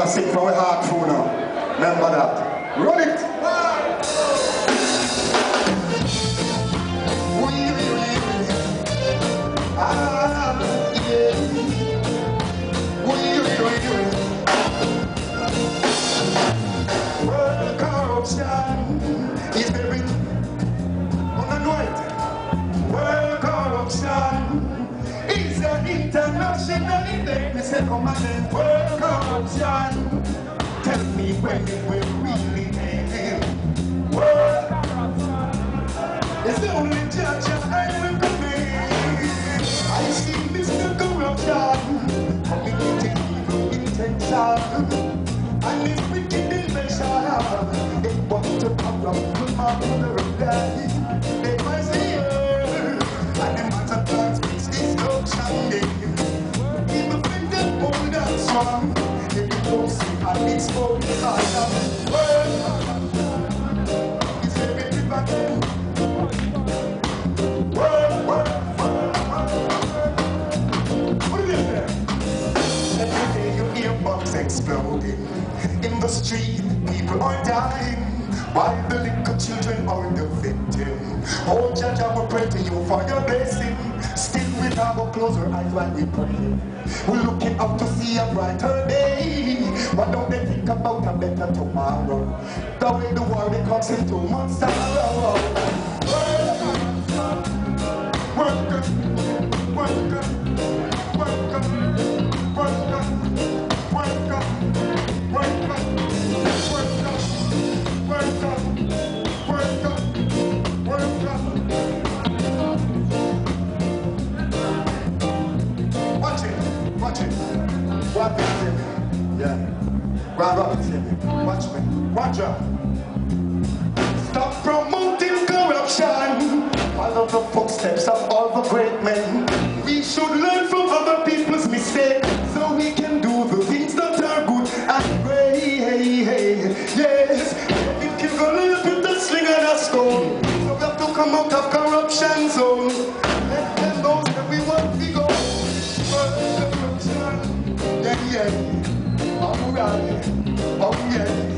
gonna sing from our heart through now. Remember that. Run it! World corruption is very unanointed. World corruption is an international event. Me say come again. World corruption. Tell me when it will really end. World corruption is the only judge I will remain. I see Mr. Corruption committing evil intention, and it's wicked in measure. It wants to corrupt the mother of life. They might say, and the matter plans makes destruction. Even when they hold us strong, if you don't see and it's for the higher world, it's everything back then. World. What is there? Every day you hear bombs exploding in the street, people are dying, while the little children are the victim. Oh, Judge, I will pray to you for your blessing. Still we have our closer eyes while we pray. We're looking up to see a brighter day. Why don't they think about a better tomorrow? The way the world becomes into months sorrow. Watch it. Yeah. Watch me. Watch out. Stop promoting corruption. Follow the footsteps of all the great men. We should learn from other people's mistakes so we can do the things that are good and great. Yes. It can go with the sling and a stone. So we have to come out of corruption zone. Let them know that we want to go. Yeah. Alright. Oh yeah.